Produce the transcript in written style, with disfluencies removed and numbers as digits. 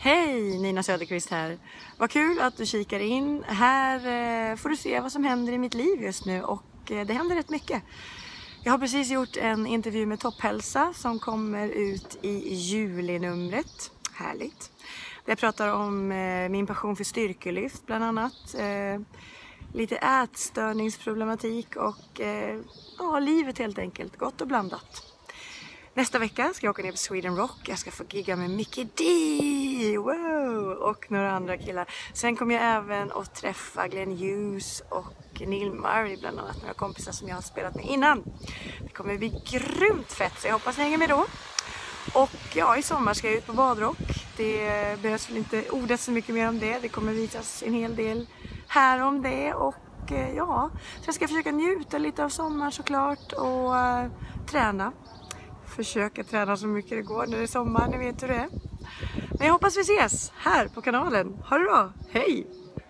Hej, Nina Söderqvist här. Vad kul att du kikar in. Här får du se vad som händer i mitt liv just nu och det händer rätt mycket. Jag har precis gjort en intervju med Topphälsa som kommer ut i julinumret. Härligt. Jag pratar om min passion för styrkelyft bland annat. Lite ätstörningsproblematik och livet helt enkelt. Gott och blandat. Nästa vecka ska jag åka ner på Sweden Rock. Jag ska få gigga med Mickey D. Wow! Och några andra killar. Sen kommer jag även att träffa Glenn Hughes och Neil Murray bland annat. Några kompisar som jag har spelat med innan. Det kommer bli grymt fett så jag hoppas ni hänger med då. Och i sommar ska jag ut på badrock. Det behövs väl inte ordas så mycket mer om det. Det kommer visas en hel del här om det. Och så jag ska försöka njuta lite av sommar såklart och träna. Försöka träna så mycket det går när det är sommar, ni vet hur det är. Men jag hoppas vi ses här på kanalen. Ha det bra, hej!